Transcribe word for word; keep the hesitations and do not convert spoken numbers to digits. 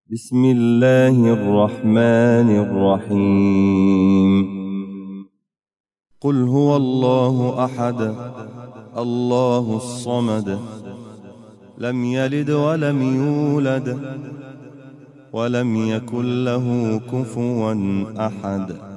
بسم الله الرحمن الرحيم قل هو الله أحد الله الصمد لم يلد ولم يولد ولم يكن له كفوا أحد